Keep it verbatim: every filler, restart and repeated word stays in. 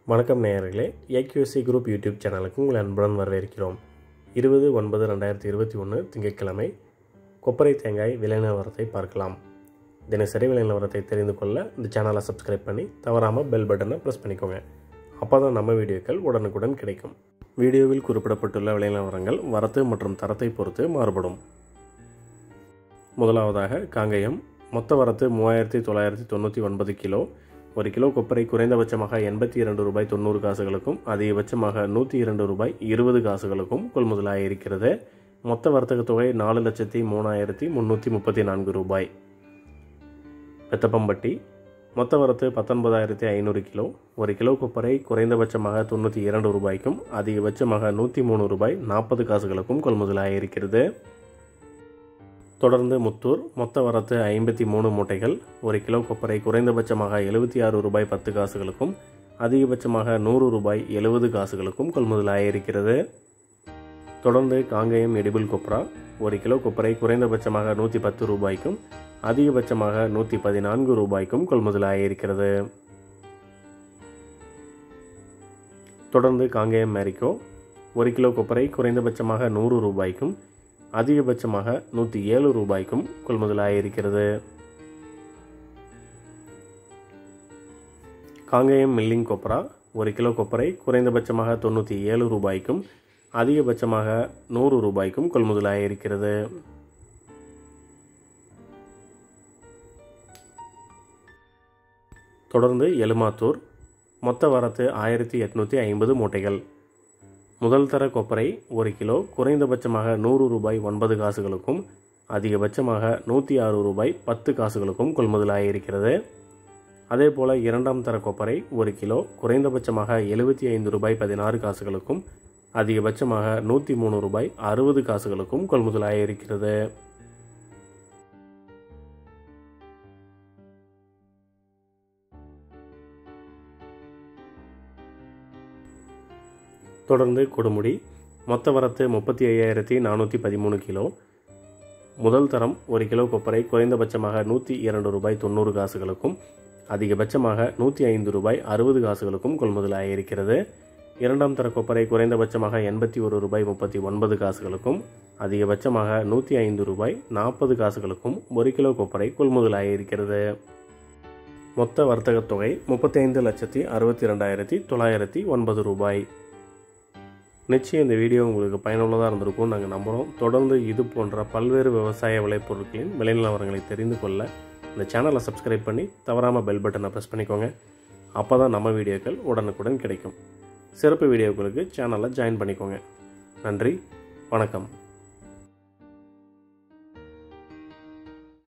வணக்கம் நேயர்களே, AQSC group YouTube சேனலுக்கு உங்களை அன்புடன் வரவேற்கிறோம். இருபது ஒன்பது ரெண்டாயிரத்தி இருபத்தி ஒன்று திங்கட்கிழமை கொப்பரை தேங்காய் விலை நிலவரத்தை பார்க்கலாம். தினசரி விலை நிலவரத்தை தெரிந்து கொள்ள இந்த சேனலை சப்ஸ்கிரைப் பண்ணி தவறாமல் பெல் பட்டனை ப்ரெஸ் பண்ணிக்கோங்க. அப்போ தான் நம்ம வீடியோக்கள் உடனுக்குடன் கிடைக்கும். வீடியோவில் குறிப்பிடப்பட்டுள்ள விலை நிலவரங்கள் வரத்து மற்றும் தரத்தை பொறுத்து மாறுபடும். முதலாவதாக காங்கேயம். மொத்த வரத்து மூவாயிரத்தி தொள்ளாயிரத்தி தொண்ணூற்றி ஒன்பது கிலோ. ஒரு கிலோ கொப்பரை குறைந்தபட்சமாக எண்பத்தி இரண்டு ரூபாய் தொண்ணூறு காசுகளுக்கும் அதிகபட்சமாக நூற்றி இரண்டு ரூபாய் இருபது காசுகளுக்கும் கொள்முதலாக இருக்கிறது. மொத்த வர்த்தக தொகை நாலு லட்சத்தி மூணாயிரத்தி முந்நூற்றி முப்பத்தி நான்கு ரூபாய். பெத்தப்பம்பட்டி. மொத்த வரத்து பத்தொன்பதாயிரத்தி ஐநூறு கிலோ. ஒரு கிலோ கொப்பரை குறைந்தபட்சமாக தொண்ணூற்றி இரண்டு ரூபாய்க்கும் அதிகபட்சமாக நூற்றி மூணு ரூபாய் நாற்பது காசுகளுக்கும் கொள்முதலாக இருக்கிறது. தொடர்ந்து முத்தூர். மொத்த வரத்து ஐம்பத்தி மூணு மூட்டைகள். ஒரு கிலோ கொப்பரை குறைந்தபட்சமாக எழுபத்தி ஆறு ரூபாய் பத்து காசுகளுக்கும் அதிகபட்சமாக நூறு ரூபாய் எழுபது காசுகளுக்கும் கொள்முதலாக இருக்கிறது. தொடர்ந்து காங்கேயம் எடிபிள் கொப்ரா. ஒரு கிலோ கொப்பரை குறைந்தபட்சமாக நூற்றி பத்து ரூபாய்க்கும் அதிகபட்சமாக நூற்றி பதினான்கு ரூபாய்க்கும் கொள்முதலாக இருக்கிறது. தொடர்ந்து காங்கேயம் மேரிக்கோ. ஒரு கிலோ கொப்பரை குறைந்தபட்சமாக நூறு ரூபாய்க்கும் அதிகபட்சமாக நூற்றி ஏழு ரூபாய்க்கும் கொள்முதலாக இருக்கிறது. Kangeyam milling copra. ஒரு கிலோ கொப்பரை குறைந்தபட்சமாக தொண்ணூற்றி ஏழு ரூபாய்க்கும் அதிகபட்சமாக நூறு ரூபாய்க்கும் கொள்முதலாக இருக்கிறது. தொடர்ந்து எலுமாத்தூர். மொத்த வரத்து ஆயிரத்தி எட்நூற்றி ஐம்பது மூட்டைகள். முதல் தர கொப்பரை ஒரு கிலோ குறைந்தபட்சமாக நூறு ரூபாய் ஒன்பது காசுகளுக்கும் அதிகபட்சமாக நூற்றி ஆறு ரூபாய் பத்து காசுகளுக்கும் கொள்முதலாக இருக்கிறது. அதே போல் இரண்டாம் தர கொப்பரை ஒரு கிலோ குறைந்தபட்சமாக எழுபத்தி ஐந்து ரூபாய் பதினாறு காசுகளுக்கும் அதிகபட்சமாக நூற்றி மூணு ரூபாய் அறுபது காசுகளுக்கும் கொள்முதலாக இருக்கிறது. தொடர்ந்து கொடுமுடி. மொத்த வரத்து முப்பத்தி ஐயாயிரத்தி நானூற்றி பதிமூணு கிலோ. முதல் தரம் ஒரு கிலோ கொப்பரை குறைந்தபட்சமாக நூற்றி இரண்டு ரூபாய் தொண்ணூறு காசுகளுக்கும் அதிகபட்சமாக நூற்றி ஐந்து ரூபாய் அறுபது காசுகளுக்கும் கொள்முதலாக இருக்கிறது. இரண்டாம் தர கொப்பரை குறைந்தபட்சமாக எண்பத்தி ஒரு ரூபாய் முப்பத்தி ஒன்பது காசுகளுக்கும் அதிகபட்சமாக நூற்றி ஐந்து ரூபாய் நாற்பது காசுகளுக்கும் ஒரு கிலோ கொப்பரை கொள்முதலாக இருக்கிறது. மொத்த வர்த்தக தொகை முப்பத்தி ஐந்து லட்சத்தி அறுபத்தி ரெண்டாயிரத்தி தொள்ளாயிரத்தி ஒன்பது ரூபாய். நிச்சயம் இந்த வீடியோ உங்களுக்கு பயனுள்ளதாக இருந்திருக்கும் நாங்கள் நம்புகிறோம். தொடர்ந்து இது போன்ற பல்வேறு விவசாய விளைபொருட்களின் விலை நிலவரங்களை தெரிந்து கொள்ள இந்த சேனலை சப்ஸ்கிரைப் பண்ணி தவறாமல் பெல் பட்டனை ப்ரெஸ் பண்ணிக்கோங்க. அப்போ தான் நம்ம வீடியோக்கள் உடனுக்குடன் கிடைக்கும். சிறப்பு வீடியோக்களுக்கு சேனலை ஜாயின் பண்ணிக்கோங்க. நன்றி, வணக்கம்.